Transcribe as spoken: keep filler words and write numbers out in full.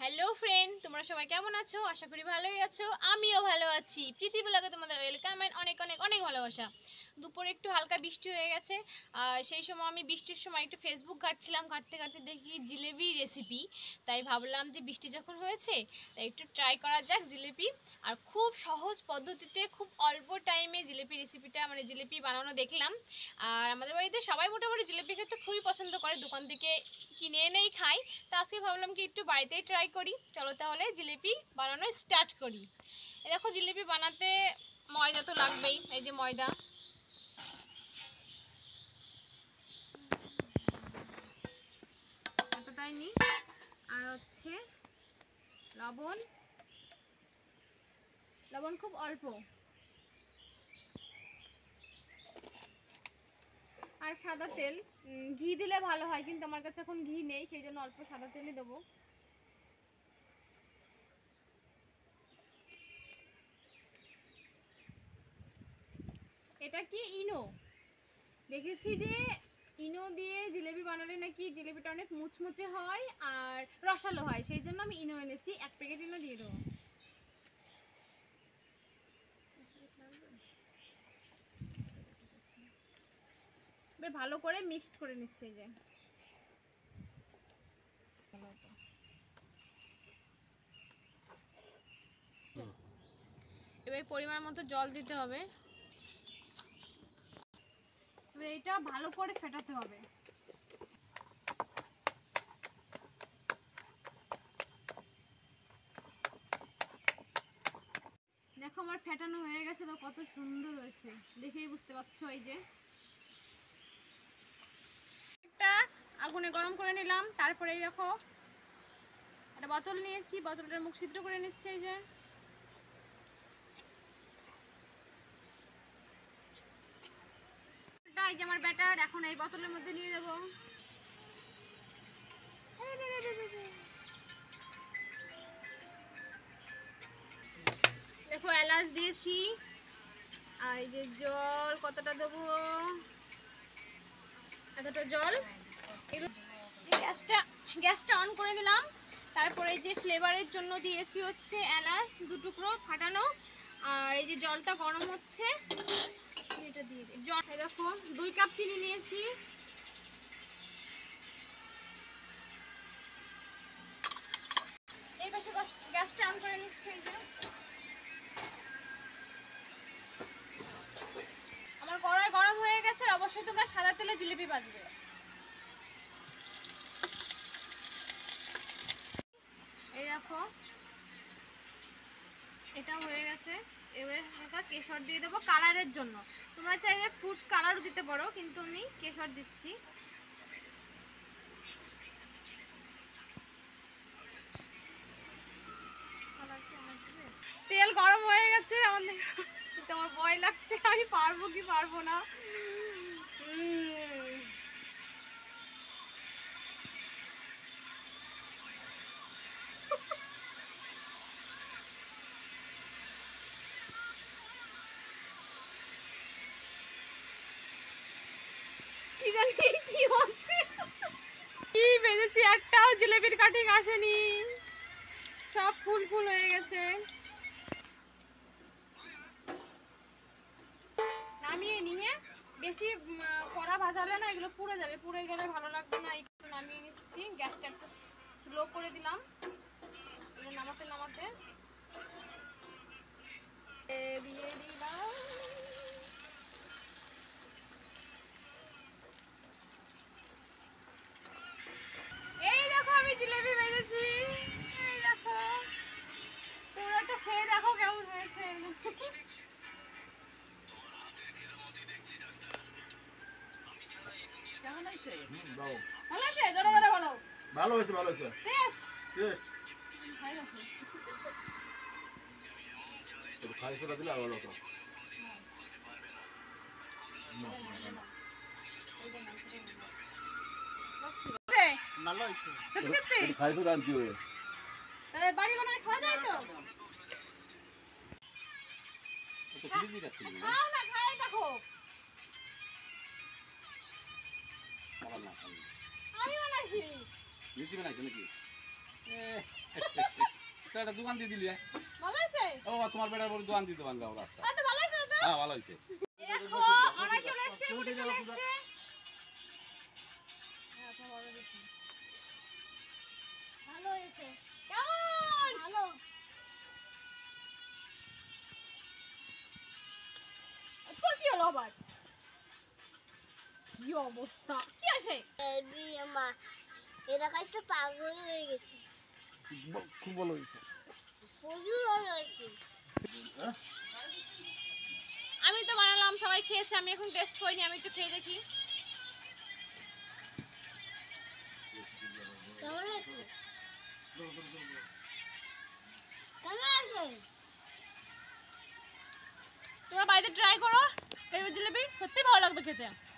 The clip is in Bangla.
হ্যালো ফ্রেন্ড, তোমরা সবাই কেমন আছো? আশা করি ভালোই আছো। আমিও ভালো আছি। প্রীতি ব্লগে তোমাদের ওয়েলকাম এন্ড অনেক অনেক অনেক ভালোবাসা। দুপুরে একটু হালকা বৃষ্টি হয়ে গেছে, সেই সময় আমি বৃষ্টির সময় একটু ফেসবুক ঘাঁটছিলাম, ঘাঁটতে ঘাঁটতে দেখি জিলেবি রেসিপি। তাই ভাবলাম যে বৃষ্টি যখন হয়েছে তাই একটু ট্রাই করা যাক জিলিপি। আর খুব সহজ পদ্ধতিতে খুব অল্প টাইমে জিলিপি রেসিপিটা মানে জিলিপি বানানো দেখলাম। আর আমাদের বাড়িতে সবাই মোটামুটি জিলিপি খেতে খুবই পছন্দ করে, দোকান থেকে কিনে এনেই খাই। তো আজকে ভাবলাম কি একটু বাড়িতেই ট্রাই করি। চলো তাহলে জিলিপি বানানো স্টার্ট করি। এই দেখো, জিলিপি বানাতে ময়দা তো লাগবেই। এই যে ময়দা, এতটাই নি। আর হচ্ছে লবণ, লবণ খুব অল্প। আর সাদা তেল, ঘি দিলে ভালো হয়, কিন্তু আমার কাছে এখন ঘি নেই, সেই জন্য অল্প সাদা তেলই দেবো। এটা কি ইনো, দেখেছি যে ইনো দিয়ে জিলেবি বানালে নাকি জিলেবিটা অনেক মুচমুচে হয় আর রসালো হয়, সেই জন্য আমি ইনো এনেছি। এক প্যাকেট ইনো দিয়ে দেবো। বেশ ভালো করে মিক্সড করে নিচ্ছে। এই যে এবার পরিমাণ মতো জল দিতে হবে। এবার এটা ভালো করে ফেটাতে হবে। দেখো আমার ফেটানো হয়ে গেছে, তো কত সুন্দর হয়েছে দেখেই বুঝতে পারছো। এই যে একটা আগুনে গরম করে নিলাম, তারপরে এই দেখো একটা বোতল নিয়েছি, বোতলটার মুখ ছিদ্র করে নিচ্ছে। এই যে এই যে আমার ব্যাটার এখন এই বোতলের মধ্যে নিয়ে দেবো। দেখো এলাচ দিয়েছি, আর এই যে জল কতটা দেবো, এতটা জল। গ্যাসটা গ্যাসটা অন করে দিলাম। তারপরে এই যে ফ্লেভারের জন্য দিয়েছি হচ্ছে এলাচ দু টুকরো ফাটানো। আর এই যে জলটা গরম হচ্ছে, এটা দিয়ে দিই। জল দেখো দুই কাপ চিনি নিয়েছি। এই পাশে গ্যাসটা অন করে নিচ্ছি। এই যে আমার কড়াই গরম হয়ে গেছে। আর অবশ্যই তোমরা সাদা তেলে জিলিপি ভাজবে। এই দেখো এটা হয়ে গেছে। এবার হালকা কেশর দিয়ে দেবো কালারের জন্য। তোমরা চাইলে ফুড কালারও দিতে পারো, কিন্তু আমি কেশর দিচ্ছি। তেল গরম হয়ে গেছে আমাদের, আমার ভয় লাগছে আমি পারবো কি পারবো না। কি জানি কি হচ্ছে, কি ভেজেছি একটাও জিলেবির কাটিং আসেনি, সব ফুল ফুল হয়ে গেছে। নামিয়ে নিয়ে বেশি কড়া ভাজালে না এগুলো পুড়ে যাবে, পুড়ে গেলে ভালো লাগবে না। একটু নামিয়ে নিচ্ছি, গ্যাসটা একটু স্লো করে দিলাম। নামাতে নামাতে দিয়ে দিলাম। এই দেখো আমি জিলেবি ভেজেছি, এই দেখো। তোমরা একটু খেয়ে দেখো কেমন হয়েছে। কেমন হয়েছে? ভালো হয়েছে, জোরে জোরে বলো। ভালো হয়েছে, ভালো হয়েছে। টেস্ট টেস্ট ভাই দেখো তো খাই করে দিলে ভালো হতো। ভালো হয়েছে। খাই করে আনছি ওই বাড়ি বানায় খাওয়া যায় তো? তো ফ্রিজে রাখছি না। খাও না, খাই দেখো। খাবার না খাই। আমি বানাইছি। নিজে বানাইছো নাকি? এ তো একটা দোকান দিয়ে দিলি ভালো আছে ও তোমার বেটার বড় দোকান দিতে পারবে রাস্তা তো ভালো আছে তো হ্যাঁ ভালো হয়েছে দেখো আমার চলে এসেছে মুড়ি চলে এসেছে হ্যাঁ তো ভালো দেখি ভালো হয়েছে কেমন ভালো তোর কি হলো আবার কি অবস্থা কি আছে বেবি মা এরা কাছে পাগল হয়ে গেছে খুব ভালো হয়েছে প্রচুর ভালো হয়েছে আমি তো বানালাম সবাই খেয়েছে আমি এখন টেস্ট করিনি আমি একটু খেয়ে দেখি কেমন আছে কেমন আছে তোমরা বাড়িতে ট্রাই করো এই জিলেবি সত্যি ভালো লাগবে খেতে